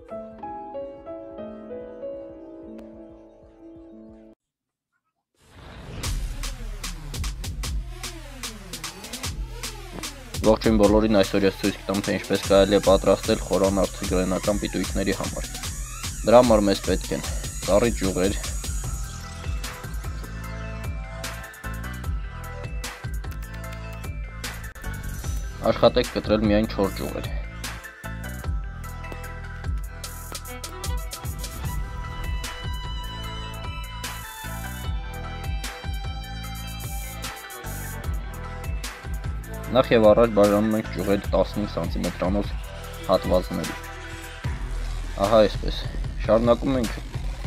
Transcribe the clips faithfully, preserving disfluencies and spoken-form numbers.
Ողջույն բոլորին, այսօր ես ցույց կտամ, թե ինչպես կարելի է պատրաստել խորանարդի գրենական պիտույքների համար։ Դրա համար մեզ պետք են ծառի ճյուղեր, աշխատեք կտրել միայն չորս ճյուղեր, Նախ եւ առաջ բաժանում ենք ճյուղերը տասնհինգ սանտիմետրանոց հատվածների։ Ահա այսպես։ Շարունակում ենք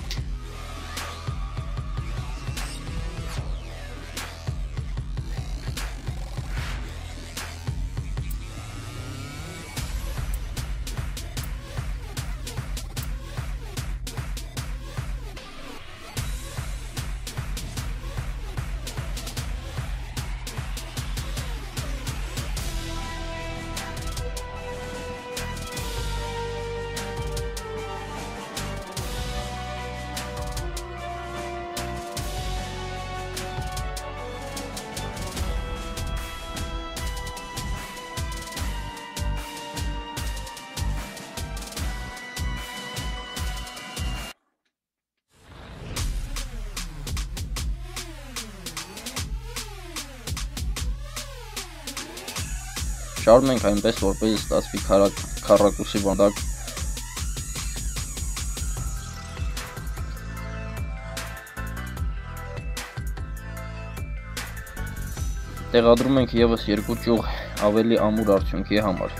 Շարում ենք այնպես, որպեսզի ստացվի քառակուսի վանդակ։ Տեղադրում ենք ևս երկու ճյուղ ավելի ամուր արդյունքի համար։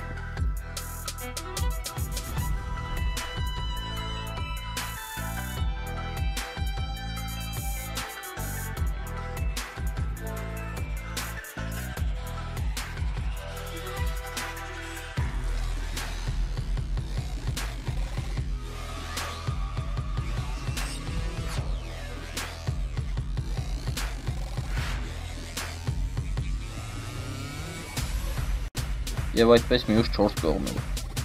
Եվ այդպես մյուս չորս կողմերը։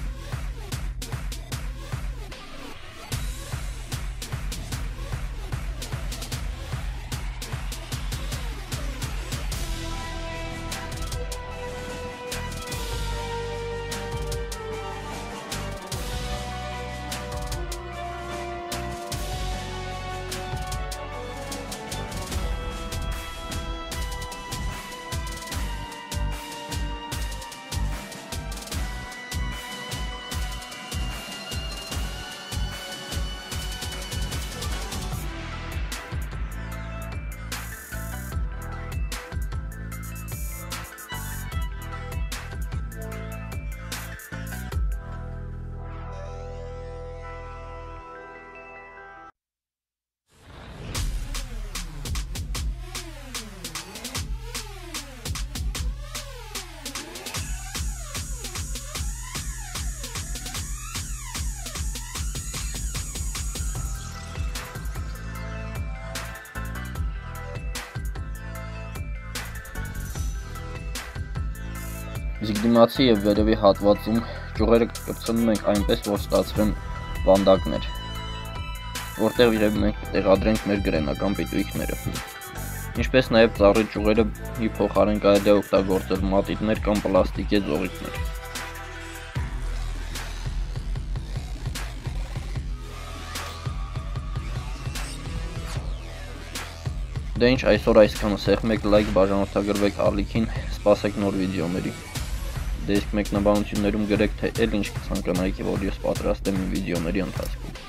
Իսկ դիմացի եւ վերևի հատվածում ճյուղերը կպցնում ենք այնպես, որ ստացվեն վանդակներ, որտեղ իրեն մենք տեղադրենք մեր գրենական պիտույքները։ Ինչպես նաեւ ծառի ճյուղերը փոխարեն կարելի է օգտագործել մատիտներ կամ պլաստիկե ձողիկներ։ Դե ինչ, այսօր այսքանը, սեղմեք լայք, բաժանորդագրվեք ալիքին, սպասեք նոր վիդեոների։ Դե իսկ մեկնաբանություններում գրեք, թե էլ ինչ կցանկանայիք, որ ես պատրաստեմ իմ վիդեոների ընթացքում։